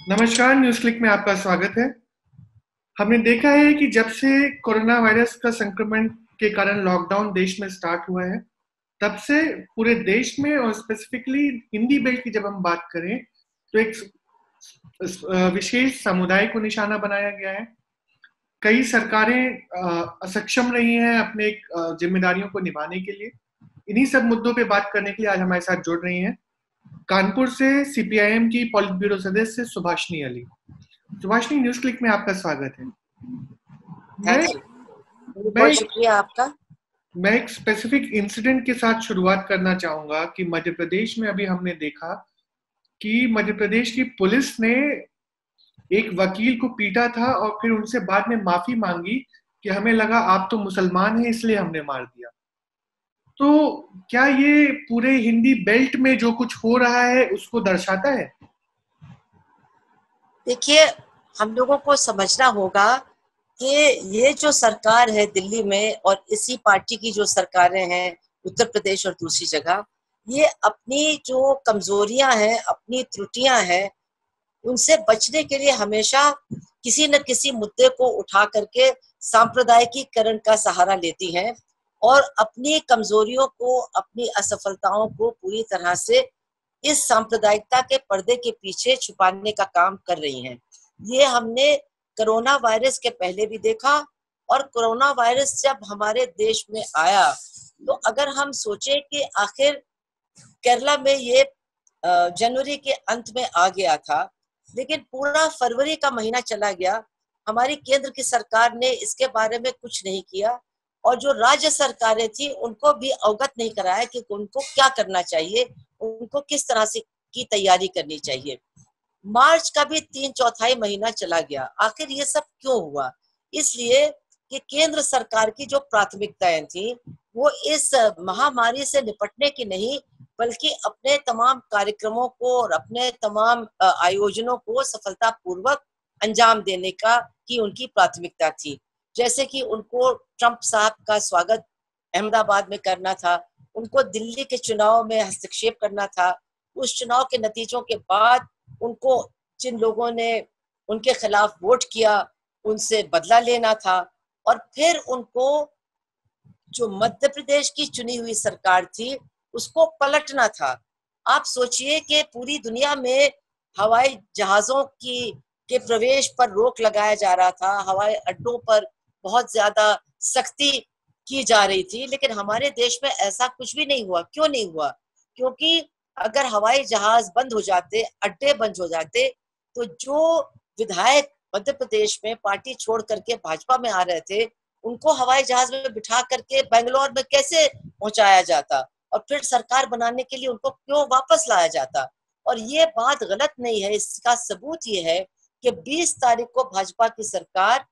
नमस्कार, news click में आपका स्वागत है। हमने देखा है कि जब से कोरोना वायरस का संक्रमण के कारण लॉकडाउन देश में स्टार्ट हुआ है, तब से पूरे देश में और स्पेसिफिकली हिंदी बेल्ट की जब हम बात करें, तो एक विशेष समुदाय को निशाना बनाया गया है। कई सरकारें असक्षम रही हैं अपने जिम्मेदारियों को निभाने के लिए। इन्हीं सब मुद्दों पे बात करने के लिए आज हमारे साथ जुड़ रही हैं कानपुर से सीपीआईएम की पॉलिट ब्यूरो सदस्य सुभाषिनी अली। सुभाषिनी, न्यूज़ क्लिक में आपका स्वागत है। मैं थैंक यू। मैं बहुत शुक्रिया आपका। मैं एक स्पेसिफिक इंसिडेंट के साथ शुरुआत करना चाहूंगा कि मध्य प्रदेश में अभी हमने देखा कि मध्य प्रदेश की पुलिस ने एक वकील को पीटा था और फिर उनसे बाद में माफी मांगी कि हमें लगा आप तो मुसलमान हैं इसलिए हमने मार दिया। तो क्या ये पूरे हिंदी बेल्ट में जो कुछ हो रहा है उसको दर्शाता है? देखिए, हम लोगों को समझना होगा कि ये जो सरकार है दिल्ली में और इसी पार्टी की जो सरकारें हैं उत्तर प्रदेश और दूसरी जगह, ये अपनी जो कमजोरियां हैं, अपनी त्रुटियां हैं, उनसे बचने के लिए हमेशा किसी न किसी मुद्दे को उठा करके सांप्रदायिकीकरण का सहारा लेती हैं और अपनी कमजोरियों को, अपनी असफलताओं को पूरी तरह से इस सांप्रदायिकता के पर्दे के पीछे छुपाने का काम कर रही हैं। ये हमने कोरोना वायरस के पहले भी देखा और कोरोना वायरस जब हमारे देश में आया तो अगर हम सोचे कि आखिर केरला में ये जनवरी के अंत में आ गया था, लेकिन पूरा फरवरी का महीना चला गया, हमारी केंद्र की सरकार ने इसके बारे में कुछ नहीं किया और जो राज्य सरकारें थी उनको भी अवगत नहीं कराया कि उनको क्या करना चाहिए, उनको किस तरह से की तैयारी करनी चाहिए। मार्च का भी 3/4 महीना चला गया। आखिर ये सब क्यों हुआ? इसलिए कि केंद्र सरकार की जो प्राथमिकताएं थी वो इस महामारी से निपटने की नहीं, बल्कि अपने तमाम कार्यक्रमों को और अपने तमाम आयोजनों को सफलतापूर्वक अंजाम देने का की उनकी प्राथमिकता थी। जैसे कि उनको ट्रंप साहब का स्वागत अहमदाबाद में करना था, उनको दिल्ली के चुनाव में हस्तक्षेप करना था, उस चुनाव के नतीजों के बाद उनको जिन लोगों ने उनके खिलाफ वोट किया उनसे बदला लेना था और फिर उनको जो मध्य प्रदेश की चुनी हुई सरकार थी उसको पलटना था। आप सोचिए कि पूरी दुनिया में हवाई जहाजों की के प्रवेश पर रोक लगाया जा रहा था, हवाई अड्डों पर बहुत ज्यादा सख्ती की जा रही थी, लेकिन हमारे देश में ऐसा कुछ भी नहीं हुआ। क्यों नहीं हुआ? क्योंकि अगर हवाई जहाज बंद हो जाते, अड्डे बंद हो जाते, तो जो विधायक मध्य प्रदेश में पार्टी छोड़ करके भाजपा में आ रहे थे उनको हवाई जहाज में बिठा करके बेंगलोर में कैसे पहुंचाया जाता और फिर सरकार बनाने के लिए उनको क्यों वापस लाया जाता। और ये बात गलत नहीं है, इसका सबूत ये है कि 20 तारीख को भाजपा की सरकार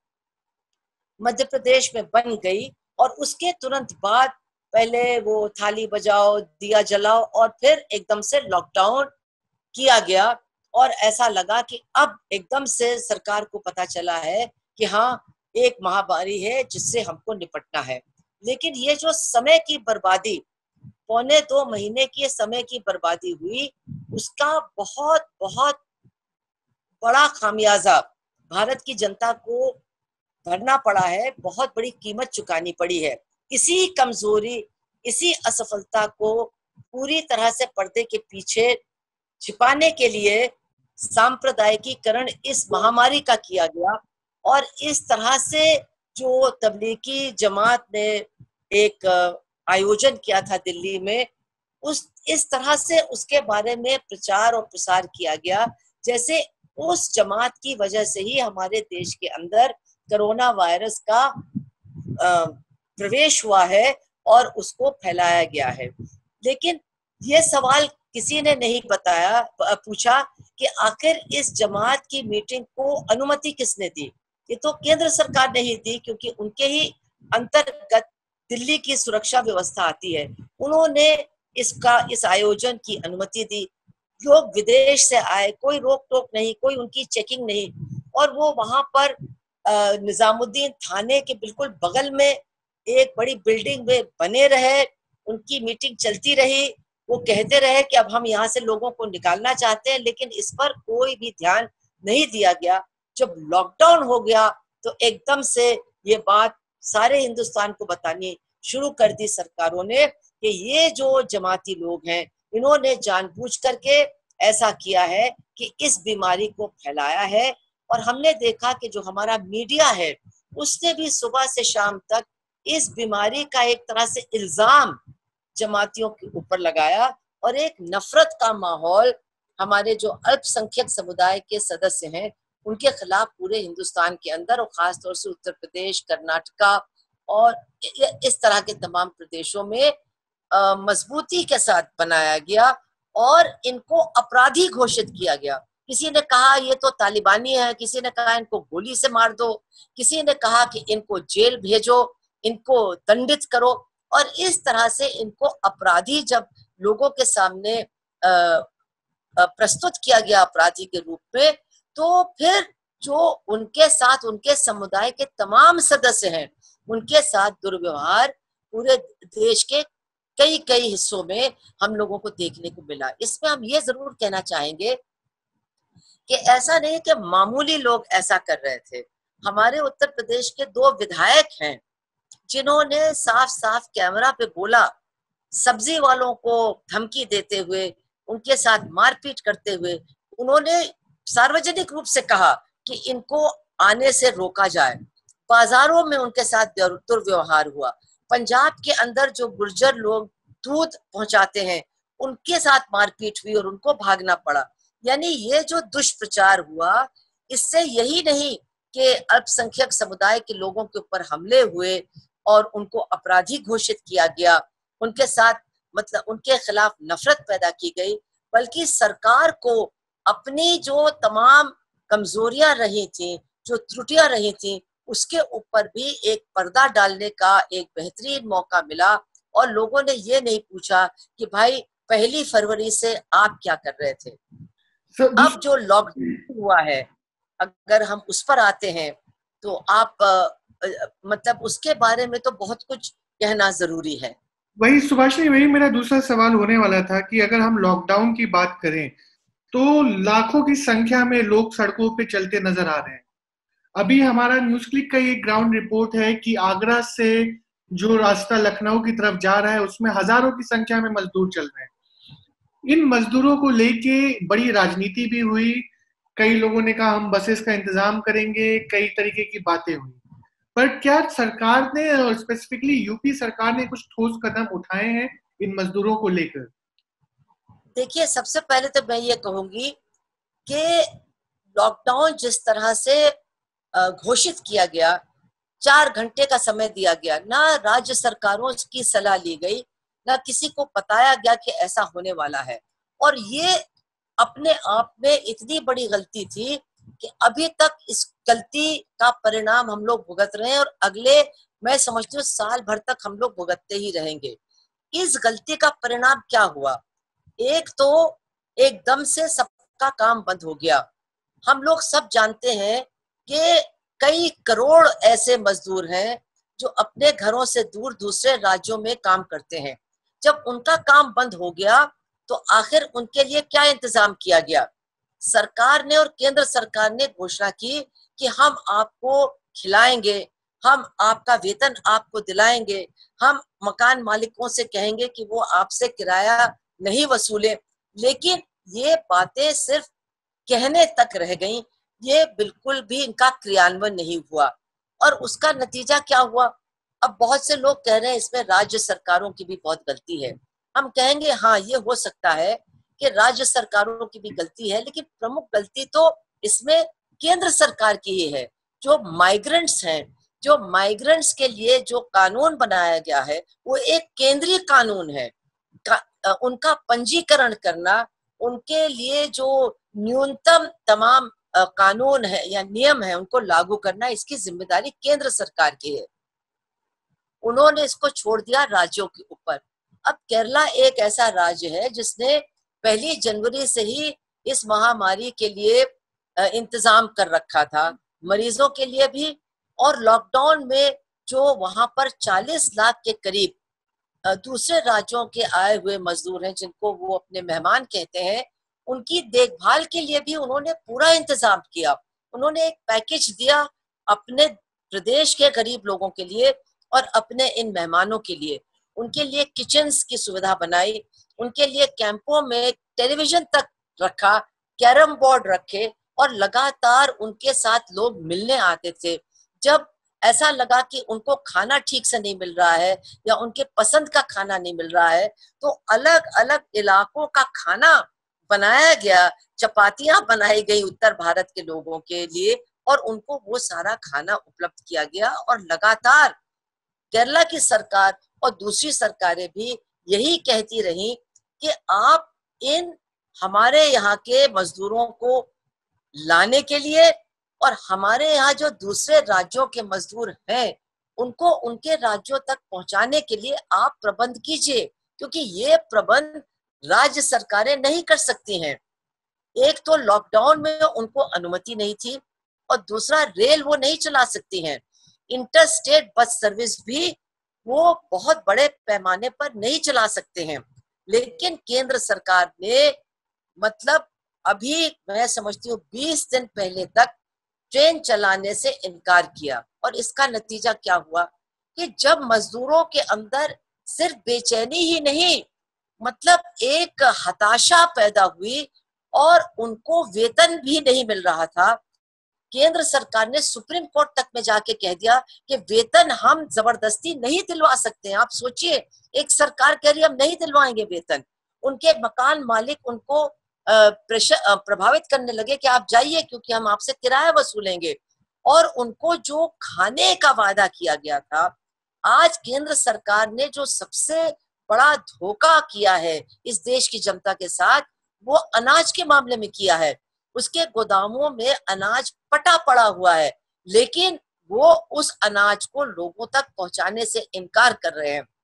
मध्य प्रदेश में बन गई और उसके तुरंत बाद पहले वो थाली बजाओ, दिया जलाओ और फिर एकदम से लॉकडाउन किया गया और ऐसा लगा कि अब एकदम से सरकार को पता चला है कि हाँ, एक महामारी है जिससे हमको निपटना है। लेकिन ये जो समय की बर्बादी, 1.25 महीने की समय की बर्बादी हुई, उसका बहुत बहुत बड़ा खामियाजा भारत की जनता को भरना पड़ा है, बहुत बड़ी कीमत चुकानी पड़ी है। इसी कमजोरी, इसी असफलता को पूरी तरह से पर्दे के पीछे छिपाने के लिए सांप्रदायिकीकरण इस महामारी का किया गया और इस तरह से जो तबलीगी जमात ने एक आयोजन किया था दिल्ली में, उस इस तरह से उसके बारे में प्रचार और प्रसार किया गया जैसे उस जमात की वजह से ही हमारे देश के अंदर कोरोना वायरस का प्रवेश हुआ है और उसको फैलाया गया है। लेकिन ये सवाल किसी ने नहीं पूछा कि आखिर इस जमात की मीटिंग को अनुमति किसने दी? ये तो केंद्र सरकार ने ही दी, क्योंकि उनके ही अंतर्गत दिल्ली की सुरक्षा व्यवस्था आती है। उन्होंने इस आयोजन की अनुमति दी। लोग विदेश से आए, कोई रोक टोक नहीं, कोई उनकी चेकिंग नहीं, और वो वहां पर निजामुद्दीन थाने के बिल्कुल बगल में एक बड़ी बिल्डिंग में बने रहे, उनकी मीटिंग चलती रही। वो कहते रहे कि अब हम यहाँ से लोगों को निकालना चाहते हैं, लेकिन इस पर कोई भी ध्यान नहीं दिया गया। जब लॉकडाउन हो गया तो एकदम से ये बात सारे हिंदुस्तान को बतानी शुरू कर दी सरकारों ने कि ये जो जमाती लोग हैं इन्होंने जानबूझ करके ऐसा किया है कि इस बीमारी को फैलाया है। और हमने देखा कि जो हमारा मीडिया है उसने भी सुबह से शाम तक इस बीमारी का एक तरह से इल्जाम जमातियों के ऊपर लगाया और एक नफरत का माहौल हमारे जो अल्पसंख्यक समुदाय के सदस्य हैं उनके खिलाफ पूरे हिंदुस्तान के अंदर और खासतौर से उत्तर प्रदेश, कर्नाटका और इस तरह के तमाम प्रदेशों में मजबूती के साथ बनाया गया और इनको अपराधी घोषित किया गया। किसी ने कहा ये तो तालिबानी है, किसी ने कहा इनको गोली से मार दो, किसी ने कहा कि इनको जेल भेजो, इनको दंडित करो। और इस तरह से इनको अपराधी जब लोगों के सामने प्रस्तुत किया गया अपराधी के रूप में, तो फिर जो उनके साथ उनके समुदाय के तमाम सदस्य हैं उनके साथ दुर्व्यवहार पूरे देश के कई कई हिस्सों में हम लोगों को देखने को मिला। इसमें हम ये जरूर कहना चाहेंगे कि ऐसा नहीं कि मामूली लोग ऐसा कर रहे थे। हमारे उत्तर प्रदेश के 2 विधायक हैं जिन्होंने साफ साफ कैमरा पे बोला, सब्जी वालों को धमकी देते हुए, उनके साथ मारपीट करते हुए उन्होंने सार्वजनिक रूप से कहा कि इनको आने से रोका जाए। बाजारों में उनके साथ दुर्व्यवहार हुआ। पंजाब के अंदर जो गुर्जर लोग दूध पहुंचाते हैं उनके साथ मारपीट हुई और उनको भागना पड़ा। यानी ये जो दुष्प्रचार हुआ इससे यही नहीं कि अल्पसंख्यक समुदाय के लोगों के ऊपर हमले हुए और उनको अपराधी घोषित किया गया, उनके साथ मतलब उनके खिलाफ नफरत पैदा की गई, बल्कि सरकार को अपनी जो तमाम कमजोरियां रही थी, जो त्रुटियां रही थी, उसके ऊपर भी एक पर्दा डालने का एक बेहतरीन मौका मिला। और लोगों ने ये नहीं पूछा कि भाई 1 फरवरी से आप क्या कर रहे थे। अब जो लॉकडाउन हुआ है अगर हम उस पर आते हैं तो आप मतलब उसके बारे में तो बहुत कुछ कहना जरूरी है। वही सुभाषिनी, वही मेरा दूसरा सवाल होने वाला था कि अगर हम लॉकडाउन की बात करें तो लाखों की संख्या में लोग सड़कों पे चलते नजर आ रहे हैं। अभी हमारा न्यूज क्लिक का एक ग्राउंड रिपोर्ट है कि आगरा से जो रास्ता लखनऊ की तरफ जा रहा है उसमें हजारों की संख्या में मजदूर चल रहे हैं। इन मजदूरों को लेके बड़ी राजनीति भी हुई, कई लोगों ने कहा हम बसेस का इंतजाम करेंगे, कई तरीके की बातें हुई। पर क्या सरकार ने और स्पेसिफिकली यूपी सरकार ने कुछ ठोस कदम उठाए हैं इन मजदूरों को लेकर? देखिए, सबसे पहले तो मैं ये कहूंगी कि लॉकडाउन जिस तरह से घोषित किया गया, 4 घंटे का समय दिया गया, ना राज्य सरकारों की सलाह ली गई, ना किसी को बताया गया कि ऐसा होने वाला है। और ये अपने आप में इतनी बड़ी गलती थी कि अभी तक इस गलती का परिणाम हम लोग भुगत रहे हैं और अगले मैं समझती हूँ साल भर तक हम लोग भुगतते ही रहेंगे। इस गलती का परिणाम क्या हुआ? एक तो एकदम से सबका काम बंद हो गया। हम लोग सब जानते हैं कि कई करोड़ ऐसे मजदूर हैं जो अपने घरों से दूर दूसरे राज्यों में काम करते हैं। जब उनका काम बंद हो गया तो आखिर उनके लिए क्या इंतजाम किया गया? सरकार ने और केंद्र सरकार ने घोषणा की कि हम आपको खिलाएंगे, हम आपका वेतन आपको दिलाएंगे, हम मकान मालिकों से कहेंगे कि वो आपसे किराया नहीं वसूले। लेकिन ये बातें सिर्फ कहने तक रह गई, ये बिल्कुल भी इनका क्रियान्वयन नहीं हुआ। और उसका नतीजा क्या हुआ? अब बहुत से लोग कह रहे हैं इसमें राज्य सरकारों की भी बहुत गलती है। हम कहेंगे हाँ, ये हो सकता है कि राज्य सरकारों की भी गलती है, लेकिन प्रमुख गलती तो इसमें केंद्र सरकार की ही है। जो माइग्रेंट्स हैं, जो माइग्रेंट्स के लिए जो कानून बनाया गया है वो एक केंद्रीय कानून है। उनका पंजीकरण करना, उनके लिए जो न्यूनतम तमाम कानून है या नियम है उनको लागू करना, इसकी जिम्मेदारी केंद्र सरकार की है। उन्होंने इसको छोड़ दिया राज्यों के ऊपर। अब केरला एक ऐसा राज्य है जिसने 1 जनवरी से ही इस महामारी के लिए इंतजाम कर रखा था, मरीजों के लिए भी। और लॉकडाउन में जो वहां पर 40 लाख के करीब दूसरे राज्यों के आए हुए मजदूर हैं जिनको वो अपने मेहमान कहते हैं, उनकी देखभाल के लिए भी उन्होंने पूरा इंतजाम किया। उन्होंने एक पैकेज दिया अपने प्रदेश के गरीब लोगों के लिए और अपने इन मेहमानों के लिए। उनके लिए किचन्स की सुविधा बनाई, उनके लिए कैंपों में टेलीविजन तक रखा, कैरम बोर्ड रखे और लगातार उनके साथ लोग मिलने आते थे। जब ऐसा लगा कि उनको खाना ठीक से नहीं मिल रहा है या उनके पसंद का खाना नहीं मिल रहा है, तो अलग अलग इलाकों का खाना बनाया गया, चपातियां बनाई गई उत्तर भारत के लोगों के लिए और उनको वो सारा खाना उपलब्ध किया गया। और लगातार केरला की सरकार और दूसरी सरकारें भी यही कहती रही कि आप इन हमारे यहाँ के मजदूरों को लाने के लिए और हमारे यहाँ जो दूसरे राज्यों के मजदूर हैं उनको उनके राज्यों तक पहुंचाने के लिए आप प्रबंध कीजिए, क्योंकि ये प्रबंध राज्य सरकारें नहीं कर सकती हैं। एक तो लॉकडाउन में उनको अनुमति नहीं थी और दूसरा रेल वो नहीं चला सकती हैं। इंटर स्टेट बस सर्विस भी वो बहुत बड़े पैमाने पर नहीं चला सकते हैं। लेकिन केंद्र सरकार ने मतलब अभी मैं समझती हूँ 20 दिन पहले तक ट्रेन चलाने से इनकार किया। और इसका नतीजा क्या हुआ कि जब मजदूरों के अंदर सिर्फ बेचैनी ही नहीं, मतलब एक हताशा पैदा हुई और उनको वेतन भी नहीं मिल रहा था, केंद्र सरकार ने सुप्रीम कोर्ट तक में जाके कह दिया कि वेतन हम जबरदस्ती नहीं दिलवा सकते हैं। आप सोचिए, एक सरकार कह रही है हम नहीं दिलवाएंगे वेतन। उनके मकान मालिक उनको प्रभावित करने लगे कि आप जाइए क्योंकि हम आपसे किराया वसूलेंगे। और उनको जो खाने का वादा किया गया था, आज केंद्र सरकार ने जो सबसे बड़ा धोखा किया है इस देश की जनता के साथ, वो अनाज के मामले में किया है। उसके गोदामों में अनाज पटा पड़ा हुआ है, लेकिन वो उस अनाज को लोगों तक पहुंचाने से इनकार कर रहे हैं।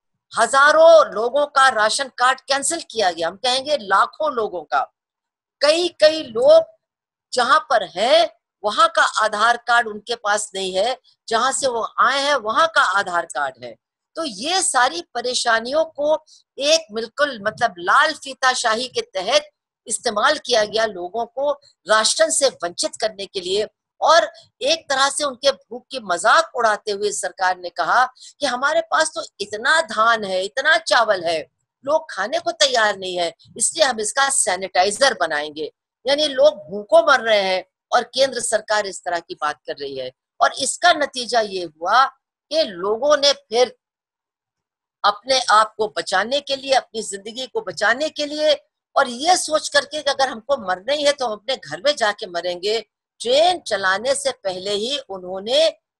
हजारों लोगों का राशन कार्ड कैंसिल किया गया, हम कहेंगे लाखों लोगों का। कई कई लोग जहां पर है वहां का आधार कार्ड उनके पास नहीं है, जहां से वो आए हैं वहां का आधार कार्ड है। तो ये सारी परेशानियों को एक बिल्कुल मतलब लाल फीताशाही के तहत इस्तेमाल किया गया लोगों को राशन से वंचित करने के लिए। और एक तरह से उनके भूख की मजाक उड़ाते हुए सरकार ने कहा कि हमारे पास तो इतना धान है, इतना चावल है, लोग खाने को तैयार नहीं है, इसलिए हम इसका सैनिटाइजर बनाएंगे। यानी लोग भूखों मर रहे हैं और केंद्र सरकार इस तरह की बात कर रही है। और इसका नतीजा ये हुआ कि लोगों ने फिर अपने आप को बचाने के लिए, अपनी जिंदगी को बचाने के लिए और ये सोच करके कि अगर हमको मरना ही है तो हम अपने घर में जाके मरेंगे, ट्रेन चलाने से पहले ही उन्होंने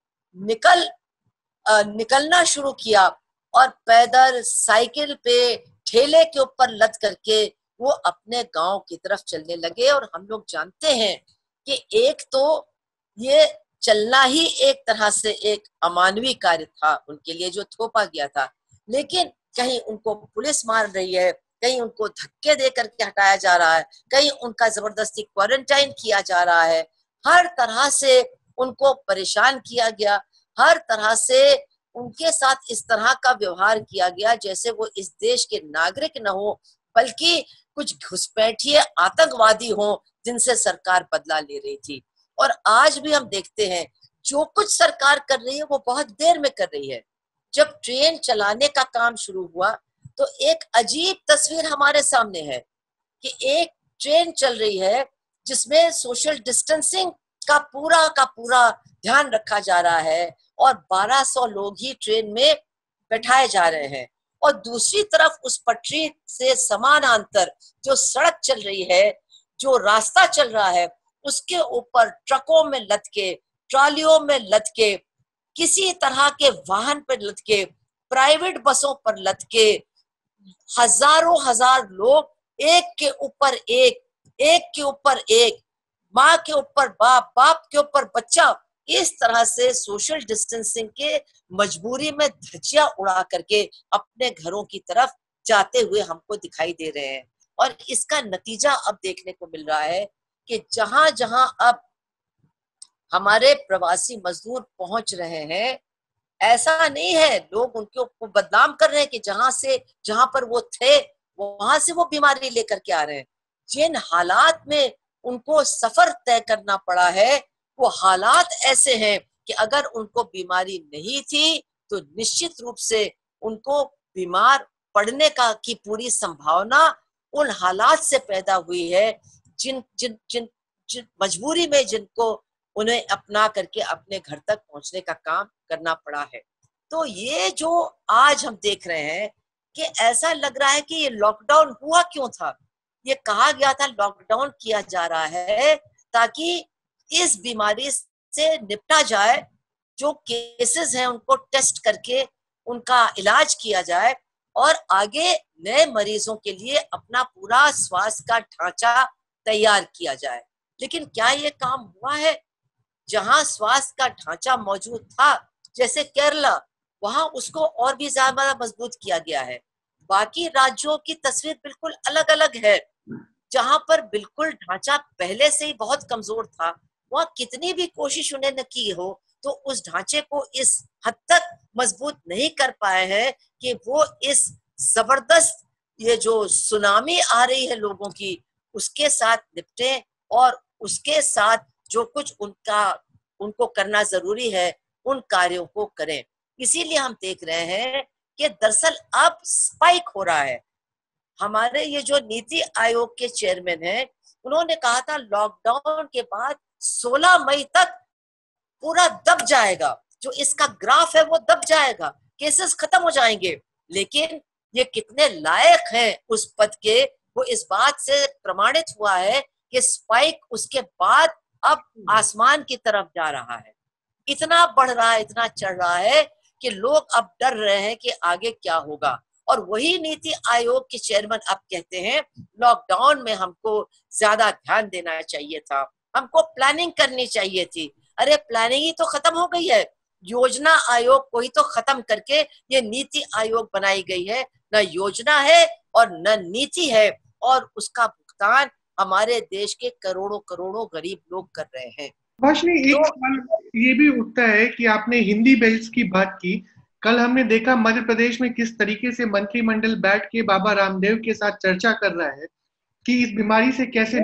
निकलना शुरू किया और पैदल, साइकिल पे, ठेले के ऊपर लद करके वो अपने गांव की तरफ चलने लगे। और हम लोग जानते हैं कि एक तो ये चलना ही एक तरह से एक अमानवीय कार्य था उनके लिए जो थोपा गया था। लेकिन कहीं उनको पुलिस मार रही है, कहीं उनको धक्के दे करके हटाया जा रहा है, कहीं उनका जबरदस्ती क्वारंटाइन किया जा रहा है, हर तरह से उनको परेशान किया गया, हर तरह से उनके साथ इस तरह का व्यवहार किया गया जैसे वो इस देश के नागरिक न हो बल्कि कुछ घुसपैठिए आतंकवादी हो जिनसे सरकार बदला ले रही थी। और आज भी हम देखते हैं जो कुछ सरकार कर रही है वो बहुत देर में कर रही है। जब ट्रेन चलाने का काम शुरू हुआ तो एक अजीब तस्वीर हमारे सामने है कि एक ट्रेन चल रही है जिसमें सोशल डिस्टेंसिंग का पूरा ध्यान रखा जा रहा है और 1200 लोग ही ट्रेन में बैठाए जा रहे हैं। और दूसरी तरफ उस पटरी से समानांतर जो सड़क चल रही है, जो रास्ता चल रहा है, उसके ऊपर ट्रकों में लदके, ट्रॉलियों में लदके, किसी तरह के वाहन पर लदके, प्राइवेट बसों पर लदके हजारों हजार लोग एक के ऊपर एक, एक के ऊपर एक, माँ के ऊपर बाप, बाप के ऊपर बच्चा, इस तरह से सोशल डिस्टेंसिंग के मजबूरी में धज्जियां उड़ा करके अपने घरों की तरफ जाते हुए हमको दिखाई दे रहे हैं। और इसका नतीजा अब देखने को मिल रहा है कि जहां जहां अब हमारे प्रवासी मजदूर पहुंच रहे हैं, ऐसा नहीं है, लोग उनके ऊपर बदनाम कर रहे हैं कि जहां पर वो थे वहां से वो बीमारी लेकर के आ रहे हैं। जिन हालात में उनको सफर तय करना पड़ा है, वो हालात ऐसे हैं कि अगर उनको बीमारी नहीं थी तो निश्चित रूप से उनको बीमार पड़ने का की पूरी संभावना उन हालात से पैदा हुई है, जिन जिन जिन जिन मजबूरी में जिनको उन्हें अपना करके अपने घर तक पहुंचने का काम करना पड़ा है। तो ये जो आज हम देख रहे हैं कि ऐसा लग रहा है कि ये लॉकडाउन हुआ क्यों था। ये कहा गया था लॉकडाउन किया जा रहा है ताकि इस बीमारी से निपटा जाए, जो केसेस हैं उनको टेस्ट करके उनका इलाज किया जाए और आगे नए मरीजों के लिए अपना पूरा स्वास्थ्य का ढांचा तैयार किया जाए। लेकिन क्या ये काम हुआ है? जहां स्वास्थ्य का ढांचा मौजूद था, जैसे केरला, वहां उसको और भी ज्यादा मजबूत किया गया है। बाकी राज्यों की तस्वीर बिल्कुल अलग अलग है। जहां पर बिल्कुल ढांचा पहले से ही बहुत कमजोर था, वहां कितनी भी कोशिश उन्हें न की हो तो उस ढांचे को इस हद तक मजबूत नहीं कर पाए हैं कि वो इस जबरदस्त ये जो सुनामी आ रही है लोगों की, उसके साथ निपटे और उसके साथ जो कुछ उनको करना जरूरी है उन कार्यों को करें। इसीलिए हम देख रहे हैं कि दरअसल अब स्पाइक हो रहा है। हमारे ये जो नीति आयोग के चेयरमैन हैं, उन्होंने कहा था लॉकडाउन के बाद 16 मई तक पूरा दब जाएगा, जो इसका ग्राफ है वो दब जाएगा, केसेस खत्म हो जाएंगे। लेकिन ये कितने लायक हैं उस पद के, वो इस बात से प्रमाणित हुआ है कि स्पाइक उसके बाद अब आसमान की तरफ जा रहा है। इतना बढ़ रहा है, इतना चढ़ रहा है कि लोग अब डर रहे हैं कि आगे क्या होगा। और वही नीति आयोग के चेयरमैन अब कहते हैं लॉकडाउन में हमको ज्यादा ध्यान देना चाहिए था, हमको प्लानिंग करनी चाहिए थी। अरे प्लानिंग ही तो खत्म हो गई है। योजना आयोग को ही तो खत्म करके ये नीति आयोग बनाई गई है। न योजना है और न नीति है, और उसका भुगतान हमारे देश के करोड़ों करोड़ों गरीब लोग कर रहे हैं। भाषणी, एक तो सवाल ये भी उठता है कि आपने हिंदी बिल्स की बात की। कल हमने देखा मध्य प्रदेश में किस तरीके से मंत्रिमंडल बैठ के बाबा रामदेव के साथ चर्चा कर रहा है कि इस बीमारी से कैसे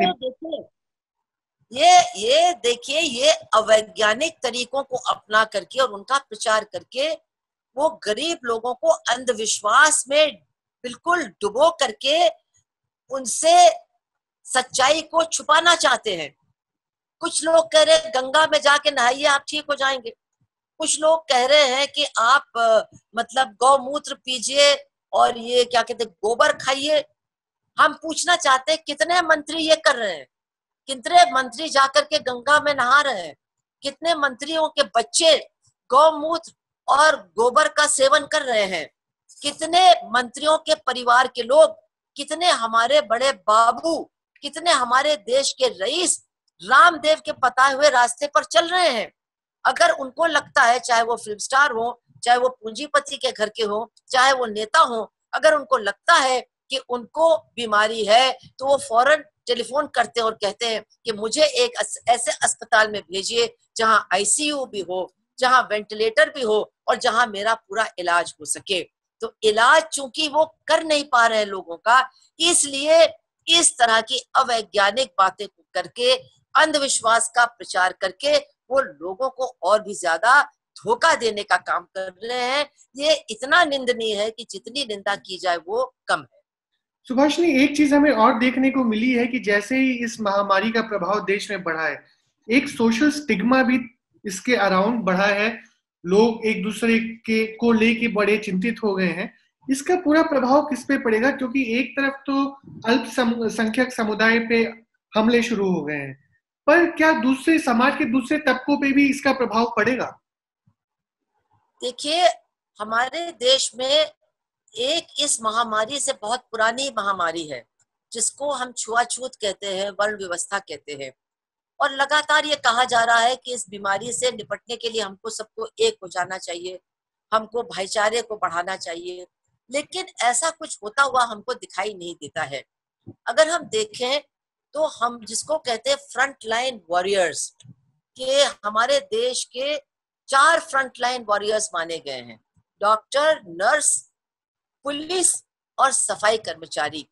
ये देखिए, ये अवैज्ञानिक तरीकों को अपना करके और उनका प्रचार करके वो गरीब लोगों को अंधविश्वास में बिल्कुल डुबो करके उनसे सच्चाई को छुपाना चाहते हैं। कुछ लोग कह रहे हैं गंगा में जाके नहाइए आप ठीक हो जाएंगे। कुछ लोग कह रहे हैं कि आप मतलब गौमूत्र पीजिए और ये क्या कहते हैं गोबर खाइए। हम पूछना चाहते हैं कितने मंत्री ये कर रहे हैं? कितने मंत्री जाकर के गंगा में नहा रहे हैं? कितने मंत्रियों के बच्चे गौमूत्र और गोबर का सेवन कर रहे हैं? कितने मंत्रियों के परिवार के लोग, कितने हमारे बड़े बाबू, कितने हमारे देश के रईस रामदेव के बताए हुए रास्ते पर चल रहे हैं? अगर उनको लगता है, चाहे वो फिल्म स्टार हो, चाहे वो पूंजीपति के घर के हो, चाहे वो नेता हो, अगर उनको लगता है कि उनको बीमारी है तो वो फौरन टेलीफोन करते हैं और कहते हैं कि मुझे एक ऐसे अस्पताल में भेजिए जहां आईसीयू भी हो, जहां वेंटिलेटर भी हो और जहां मेरा पूरा इलाज हो सके। तो इलाज चूंकि वो कर नहीं पा रहे हैं लोगों का, इसलिए इस तरह की अवैज्ञानिक बातें करके, अंधविश्वास का प्रचार करके वो लोगों को और भी ज्यादा धोखा देने का काम कर रहे हैं। ये इतना निंदनीय है कि जितनी निंदा की जाए वो कम है। सुभाषिनी, एक चीज हमें और देखने को मिली है कि जैसे ही इस महामारी का प्रभाव देश में बढ़ा है, एक सोशल स्टिग्मा भी इसके अराउंड बढ़ा है। लोग एक दूसरे के को लेके बड़े चिंतित हो गए हैं। इसका पूरा प्रभाव किस पे पड़ेगा? क्योंकि एक तरफ तो अल्पसंख्यक समुदाय पे हमले शुरू हो गए हैं, पर क्या दूसरे समाज के दूसरे तबकों पे भी इसका प्रभाव पड़ेगा? देखिए, हमारे देश में एक इस महामारी से बहुत पुरानी महामारी है जिसको हम छुआछूत कहते हैं, वर्ण व्यवस्था कहते हैं। और लगातार ये कहा जा रहा है कि इस बीमारी से निपटने के लिए हमको सबको एक हो जाना चाहिए, हमको भाईचारे को बढ़ाना चाहिए। लेकिन ऐसा कुछ होता हुआ हमको दिखाई नहीं देता है। अगर हम देखें तो हम जिसको कहते हैं फ्रंट लाइन वॉरियर्स, के हमारे देश के 4 फ्रंट लाइन वॉरियर्स माने गए हैं: डॉक्टर, नर्स, पुलिस और सफाई कर्मचारी।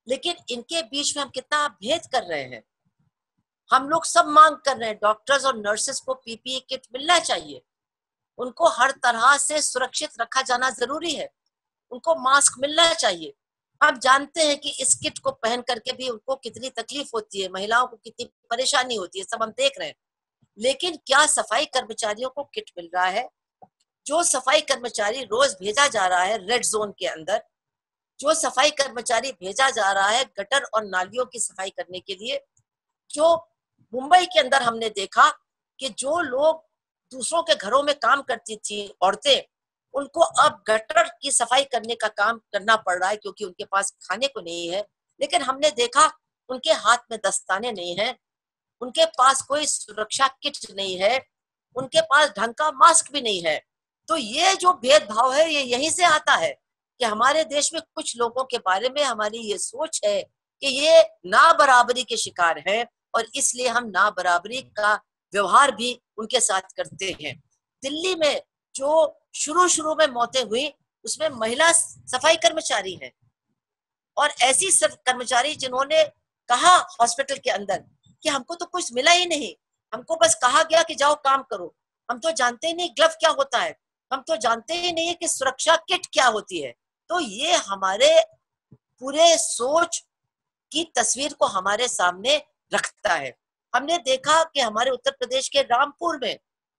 लेकिन इनके बीच में हम कितना भेद कर रहे हैं। हम लोग सब मांग कर रहे हैं, डॉक्टर्स और नर्सेस को पीपीई किट मिलना चाहिए, उनको हर तरह से सुरक्षित रखा जाना जरूरी है, उनको मास्क मिलना चाहिए। हम जानते हैं कि इस किट को पहन करके भी उनको कितनी तकलीफ होती है, महिलाओं को कितनी परेशानी होती है, सब हम देख रहे हैं। लेकिन क्या सफाई कर्मचारियों को किट मिल रहा है? जो सफाई कर्मचारी रोज भेजा जा रहा है रेड जोन के अंदर, जो सफाई कर्मचारी भेजा जा रहा है गटर और नालियों की सफाई करने के लिए, जो मुंबई के अंदर हमने देखा कि जो लोग दूसरों के घरों में काम करती थी औरतें, उनको अब गटर की सफाई करने का काम करना पड़ रहा है क्योंकि उनके पास खाने को नहीं है। लेकिन हमने देखा उनके हाथ में दस्ताने नहीं है, उनके पास कोई सुरक्षा किट नहीं है, उनके पास ढंग का मास्क भी नहीं है। तो ये जो भेदभाव है ये यहीं से आता है कि हमारे देश में कुछ लोगों के बारे में हमारी ये सोच है कि ये ना बराबरी के शिकार है और इसलिए हम ना बराबरी का व्यवहार भी उनके साथ करते हैं। दिल्ली में जो शुरू शुरू में मौतें हुई उसमें महिला सफाई कर्मचारी है और ऐसी कर्मचारी जिन्होंने कहा हॉस्पिटल के अंदर कि हमको तो कुछ मिला ही नहीं, हमको बस कहा गया कि जाओ काम करो, हम तो जानते ही नहीं ग्लव क्या होता है, हम तो जानते ही नहीं कि सुरक्षा किट क्या होती है। तो ये हमारे पूरे सोच की तस्वीर को हमारे सामने रखता है। हमने देखा कि हमारे उत्तर प्रदेश के रामपुर में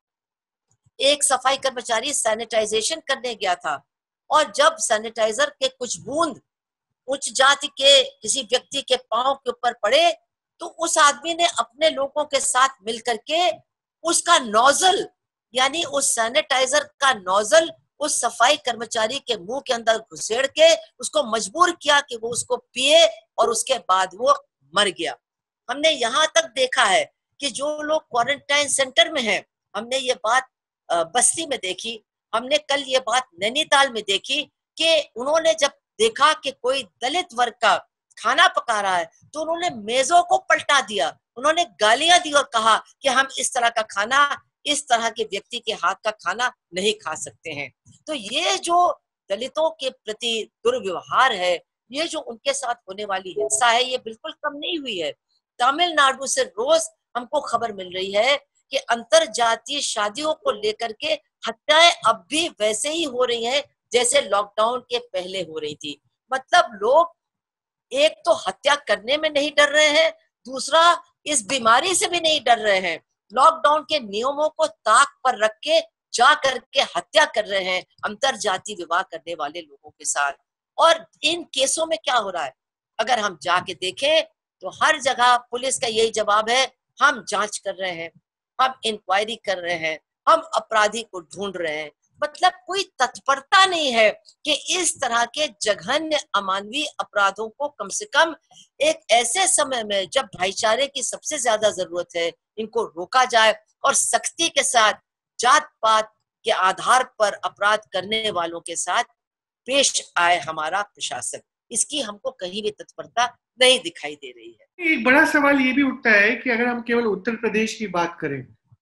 एक सफाई कर्मचारी सैनिटाइजेशन करने गया था और जब सैनिटाइजर के कुछ बूंद उच्च जाति के किसी व्यक्ति के पांव के ऊपर पड़े तो उस आदमी ने अपने लोगों के साथ मिलकर के उसका नोजल यानी उस सैनिटाइजर का नोजल उस सफाई कर्मचारी के मुंह के अंदर घुसेड़ के उसको मजबूर किया कि वो उसको पिए और उसके बाद वो मर गया। हमने यहाँ तक देखा है कि जो लोग क्वारंटाइन सेंटर में हैं, हमने ये बात बस्ती में देखी, हमने कल ये बात नैनीताल में देखी कि उन्होंने जब देखा कि कोई दलित वर्ग का खाना पका रहा है तो उन्होंने मेजों को पलटा दिया, उन्होंने गालियां दी और कहा कि हम इस तरह का खाना, इस तरह के व्यक्ति के हाथ का खाना नहीं खा सकते हैं। तो ये जो दलितों के प्रति दुर्व्यवहार है, ये जो उनके साथ होने वाली हिंसा है, ये बिल्कुल कम नहीं हुई है। तमिलनाडु से रोज हमको खबर मिल रही है कि अंतर जातीय शादियों को लेकर के हत्याएं अब भी वैसे ही हो रही हैं जैसे लॉकडाउन के पहले हो रही थी। मतलब लोग एक तो हत्या करने में नहीं डर रहे हैं, दूसरा इस बीमारी से भी नहीं डर रहे हैं, लॉकडाउन के नियमों को ताक पर रख के जा करके हत्या कर रहे हैं अंतर जाति विवाह करने वाले लोगों के साथ। और इन केसों में क्या हो रहा है अगर हम जाके देखें तो हर जगह पुलिस का यही जवाब है, हम जांच कर रहे हैं, हम इंक्वायरी कर रहे हैं, हम अपराधी को ढूंढ रहे हैं। मतलब कोई तत्परता नहीं है कि इस तरह के जघन्य अमानवीय अपराधों को कम से कम एक ऐसे समय में जब भाईचारे की सबसे ज्यादा जरूरत है इनको रोका जाए और सख्ती के साथ जात पात के आधार पर अपराध करने वालों के साथ पेश आए हमारा प्रशासन। इसकी हमको कहीं भी तत्परता नहीं दिखाई दे रही है। एक बड़ा सवाल ये भी उठता है कि अगर हम केवल उत्तर प्रदेश की बात करें,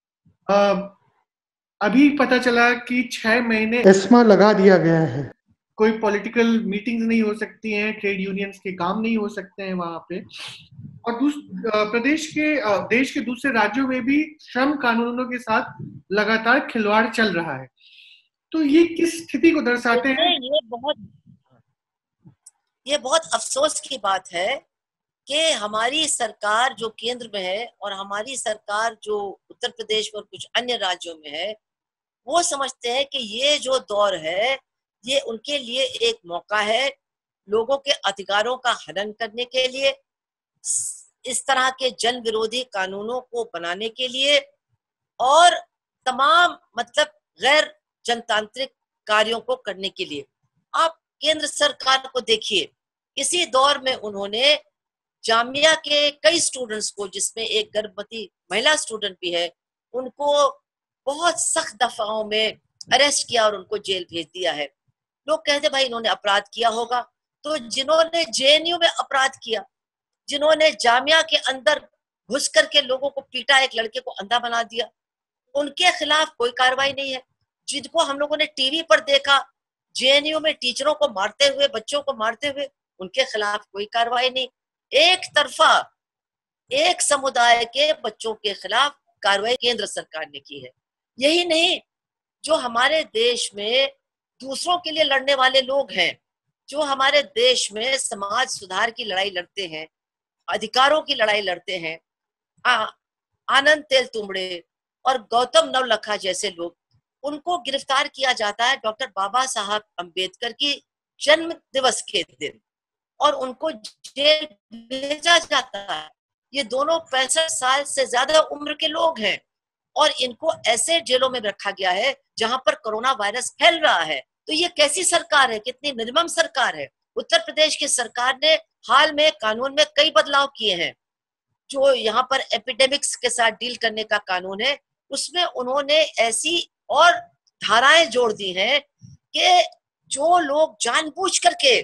अभी पता चला कि 6 महीने एस्मा लगा दिया गया है, कोई पॉलिटिकल मीटिंग्स नहीं हो सकती हैं, ट्रेड यूनियंस के काम नहीं हो सकते हैं वहां पे, और देश के दूसरे राज्यों में भी श्रम कानूनों के साथ लगातार खिलवाड़ चल रहा है। तो ये किस स्थिति को दर्शाते हैं? ये बहुत अफसोस की बात है कि हमारी सरकार जो केंद्र में है और हमारी सरकार जो उत्तर प्रदेश और कुछ अन्य राज्यों में है, वो समझते हैं कि ये जो दौर है ये उनके लिए एक मौका है लोगों के अधिकारों का हनन करने के लिए, इस तरह के जन विरोधी कानूनों को बनाने के लिए और तमाम मतलब गैर जनतांत्रिक कार्यों को करने के लिए। आप केंद्र सरकार को देखिए, इसी दौर में उन्होंने जामिया के कई स्टूडेंट्स को, जिसमें एक गर्भवती महिला स्टूडेंट भी है, उनको बहुत सख्त दफाओं में अरेस्ट किया और उनको जेल भेज दिया है। लोग कहते भाई इन्होंने अपराध किया होगा, तो जिन्होंने जेएनयू में अपराध किया, जिन्होंने जामिया के अंदर घुस करके लोगों को पीटा, एक लड़के को अंधा बना दिया, उनके खिलाफ कोई कार्रवाई नहीं है। जिनको हम लोगों ने टीवी पर देखा जेएनयू में टीचरों को मारते हुए, बच्चों को मारते हुए, उनके खिलाफ कोई कार्रवाई नहीं। एक तरफा एक समुदाय के बच्चों के खिलाफ कार्रवाई केंद्र सरकार ने की है। यही नहीं, जो हमारे देश में दूसरों के लिए लड़ने वाले लोग हैं, जो हमारे देश में समाज सुधार की लड़ाई लड़ते हैं, अधिकारों की लड़ाई लड़ते हैं, आनंद तेल तुंबड़े और गौतम नवलखा जैसे लोग, उनको गिरफ्तार किया जाता है डॉक्टर बाबा साहब अंबेडकर की जन्म दिवस के दिन और उनको जेल भेजा जाता है। ये दोनों 65 साल से ज्यादा उम्र के लोग हैं और इनको ऐसे जेलों में रखा गया है जहां पर कोरोना वायरस फैल रहा है। तो ये कैसी सरकार है, कितनी निर्मम सरकार है। उत्तर प्रदेश की सरकार ने हाल में कानून में कई बदलाव किए हैं। जो यहाँ पर एपिडेमिक्स के साथ डील करने का कानून है, उसमें उन्होंने ऐसी और धाराएं जोड़ दी हैं कि जो लोग जानबूझ करके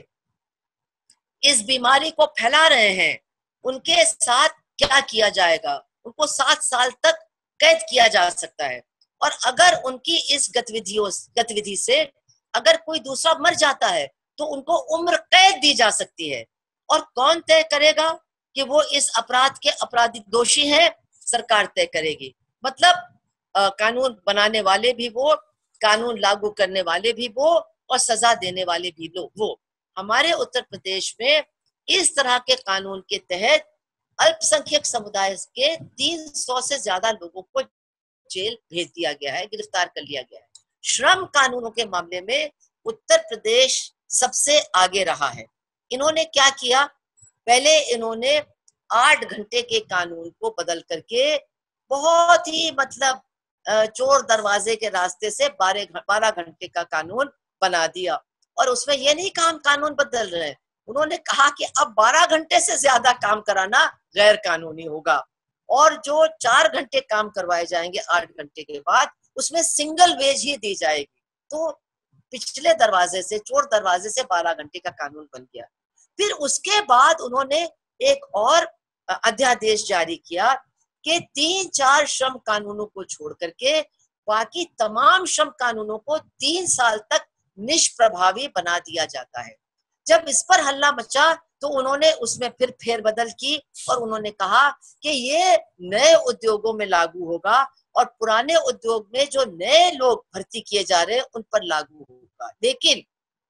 इस बीमारी को फैला रहे हैं, उनके साथ क्या किया जाएगा। उनको 7 साल तक कैद किया जा सकता है और अगर उनकी इस गतिविधि से अगर कोई दूसरा मर जाता है तो उनको उम्र कैद दी जा सकती है। और कौन तय करेगा कि वो इस अपराध के अपराधी दोषी हैं? सरकार तय करेगी। मतलब कानून बनाने वाले भी वो, कानून लागू करने वाले भी वो और सजा देने वाले भी लोग वो। हमारे उत्तर प्रदेश में इस तरह के कानून के तहत अल्पसंख्यक समुदाय के 300 से ज्यादा लोगों को जेल भेज दिया गया है, गिरफ्तार कर लिया गया है। श्रम कानूनों के मामले में उत्तर प्रदेश सबसे आगे रहा है। इन्होंने क्या किया, पहले इन्होंने 8 घंटे के कानून को बदल करके बहुत ही मतलब चोर दरवाजे के रास्ते से 12 घंटे का कानून बना दिया। और उसमें यह नहीं कहा हम कानून बदल रहे हैं, उन्होंने कहा कि अब 12 घंटे से ज्यादा काम कराना गैर कानूनी होगा और जो 4 घंटे काम करवाए जाएंगे 8 घंटे के बाद, उसमें सिंगल वेज ही दी जाएगी। तो पिछले दरवाजे से, चोर दरवाजे से 12 घंटे का कानून बन गया। फिर उसके बाद उन्होंने एक और अध्यादेश जारी किया कि 3-4 श्रम कानूनों को छोड़ करके बाकी तमाम श्रम कानूनों को 3 साल तक निष्प्रभावी बना दिया जाता है। जब इस पर हल्ला मचा तो उन्होंने उसमें फिर फेरबदल की और उन्होंने कहा कि ये नए उद्योगों में लागू होगा और पुराने उद्योग में जो नए लोग भर्ती किए जा रहे हैं उन पर लागू होगा। लेकिन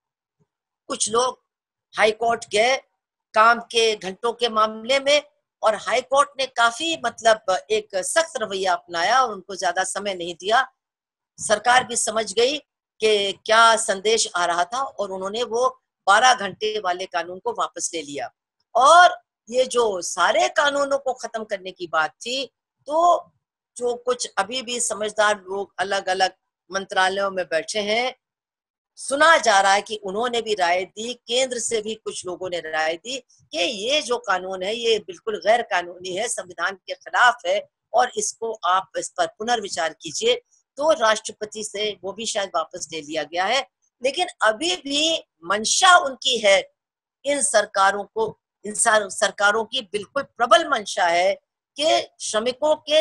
कुछ लोग हाई कोर्ट गए काम के घंटों के मामले में और हाई कोर्ट ने काफी मतलब एक सख्त रवैया अपनाया और उनको ज्यादा समय नहीं दिया। सरकार भी समझ गई कि क्या संदेश आ रहा था और उन्होंने वो 12 घंटे वाले कानून को वापस ले लिया। और ये जो सारे कानूनों को खत्म करने की बात थी, तो जो कुछ अभी भी समझदार लोग अलग अलग मंत्रालयों में बैठे हैं, सुना जा रहा है कि उन्होंने भी राय दी, केंद्र से भी कुछ लोगों ने राय दी कि ये जो कानून है ये बिल्कुल गैर कानूनी है, संविधान के खिलाफ है और इसको आप इस पर पुनर्विचार कीजिए। तो राष्ट्रपति से वो भी शायद वापस ले लिया गया है। लेकिन अभी भी मंशा उनकी है, इन सरकारों की बिल्कुल प्रबल मंशा है कि श्रमिकों के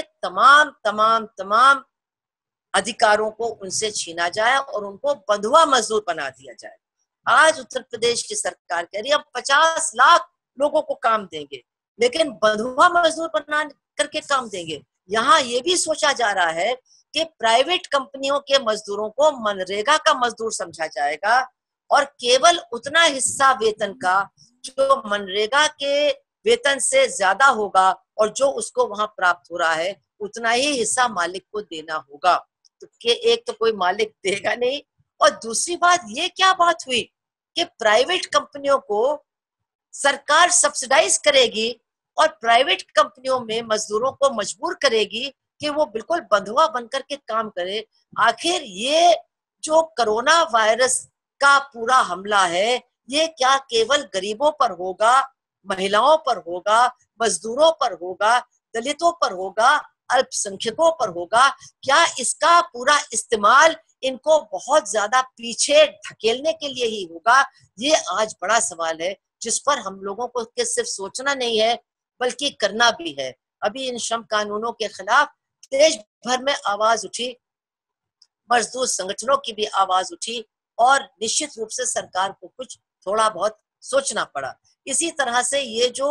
तमाम अधिकारों को उनसे छीना जाए और उनको बंधुआ मजदूर बना दिया जाए। आज उत्तर प्रदेश की सरकार कह रही है हम 50 लाख लोगों को काम देंगे, लेकिन बंधुआ मजदूर बना करके काम देंगे। यहाँ ये भी सोचा जा रहा है कि प्राइवेट कंपनियों के मजदूरों को मनरेगा का मजदूर समझा जाएगा और केवल उतना हिस्सा वेतन का जो मनरेगा के वेतन से ज्यादा होगा और जो उसको वहां प्राप्त हो रहा है उतना ही हिस्सा मालिक को देना होगा। तो कि एक तो कोई मालिक देगा नहीं और दूसरी बात ये क्या बात हुई कि प्राइवेट कंपनियों को सरकार सब्सिडाइज करेगी और प्राइवेट कंपनियों में मजदूरों को मजबूर करेगी कि वो बिल्कुल बंधुआ बनकर के काम करे। आखिर ये जो कोरोना वायरस का पूरा हमला है ये क्या केवल गरीबों पर होगा, महिलाओं पर होगा, मजदूरों पर होगा, दलितों पर होगा, अल्पसंख्यकों पर होगा? क्या इसका पूरा इस्तेमाल इनको बहुत ज्यादा पीछे धकेलने के लिए ही होगा? ये आज बड़ा सवाल है जिस पर हम लोगों को सिर्फ सोचना नहीं है बल्कि करना भी है। अभी इन श्रम कानूनों के खिलाफ देश भर में आवाज उठी, मजदूर संगठनों की भी आवाज उठी और निश्चित रूप से सरकार को कुछ थोड़ा बहुत सोचना पड़ा। इसी तरह से ये जो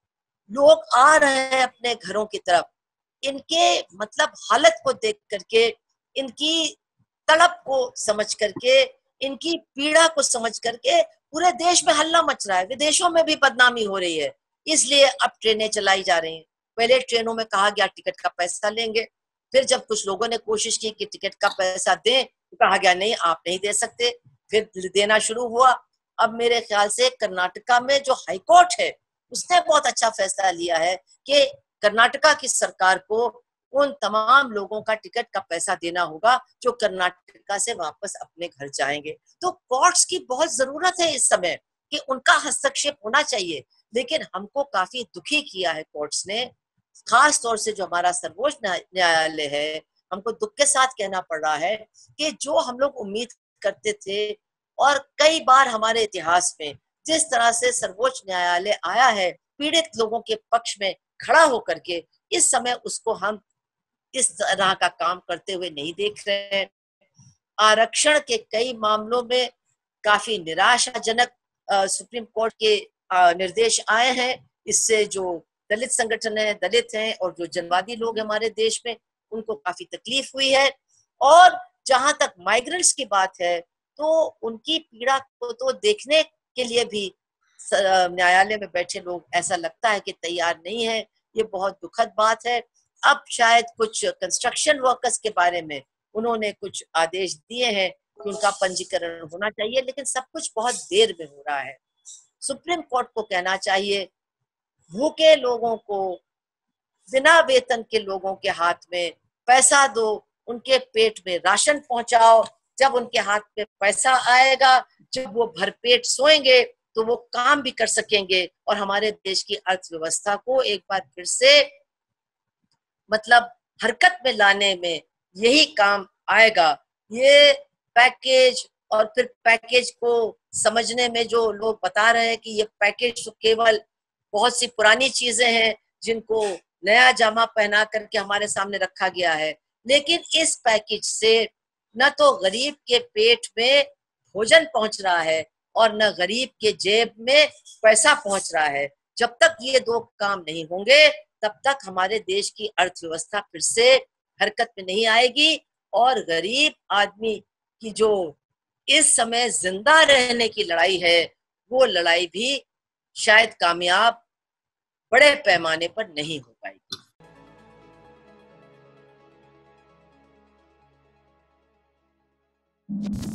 लोग आ रहे हैं अपने घरों की तरफ, इनके मतलब हालत को देख करके, इनकी तड़प को समझ करके, इनकी पीड़ा को समझ करके पूरे देश में हल्ला मच रहा है, विदेशों में भी बदनामी हो रही है। इसलिए अब ट्रेनें चलाई जा रही हैं। पहले ट्रेनों में कहा गया टिकट का पैसा लेंगे, फिर जब कुछ लोगों ने कोशिश की कि टिकट का पैसा दें तो कहा गया नहीं, आप नहीं दे सकते, फिर देना शुरू हुआ। अब मेरे ख्याल से कर्नाटका में जो हाईकोर्ट है उसने बहुत अच्छा फैसला लिया है कि कर्नाटका की सरकार को उन तमाम लोगों का टिकट का पैसा देना होगा जो कर्नाटका से वापस अपने घर जाएंगे। तो कोर्ट्स की बहुत जरूरत है इस समय कि उनका हस्तक्षेप होना चाहिए। लेकिन हमको काफी दुखी किया है कोर्ट्स ने, खास तौर से जो हमारा सर्वोच्च न्यायालय है। हमको दुख के साथ कहना पड़ रहा है कि जो हम लोग उम्मीद करते थे, और कई बार हमारे इतिहास में जिस तरह से सर्वोच्च न्यायालय आया है पीड़ित लोगों के पक्ष में खड़ा होकर के, इस समय उसको हम इस तरह का काम करते हुए नहीं देख रहे हैं। आरक्षण के कई मामलों में काफी निराशाजनक सुप्रीम कोर्ट के निर्देश आए हैं। इससे जो दलित संगठन है, दलित हैं और जो जनवादी लोग हमारे देश में, उनको काफी तकलीफ हुई है। और जहां तक माइग्रेंट्स की बात है तो उनकी पीड़ा को तो देखने के लिए भी न्यायालय में बैठे लोग ऐसा लगता है कि तैयार नहीं है। ये बहुत दुखद बात है। अब शायद कुछ कंस्ट्रक्शन वर्कर्स के बारे में उन्होंने कुछ आदेश दिए हैं कि उनका पंजीकरण होना चाहिए, लेकिन सब कुछ बहुत देर में हो रहा है। सुप्रीम कोर्ट को कहना चाहिए, भूखे लोगों को, बिना वेतन के लोगों के हाथ में पैसा दो, उनके पेट में राशन पहुंचाओ। जब उनके हाथ में पैसा आएगा, जब वो भरपेट सोएंगे तो वो काम भी कर सकेंगे और हमारे देश की अर्थव्यवस्था को एक बार फिर से मतलब हरकत में लाने में यही काम आएगा। ये पैकेज और फिर पैकेज को समझने में जो लोग बता रहे हैं कि ये पैकेज तो केवल बहुत सी पुरानी चीजें हैं जिनको नया जामा पहना करके हमारे सामने रखा गया है, लेकिन इस पैकेज से न तो गरीब के पेट में भोजन पहुंच रहा है और न गरीब के जेब में पैसा पहुंच रहा है। जब तक ये दो काम नहीं होंगे तब तक हमारे देश की अर्थव्यवस्था फिर से हरकत में नहीं आएगी और गरीब आदमी की जो इस समय जिंदा रहने की लड़ाई है, वो लड़ाई भी शायद कामयाब बड़े पैमाने पर नहीं हो पाएगी।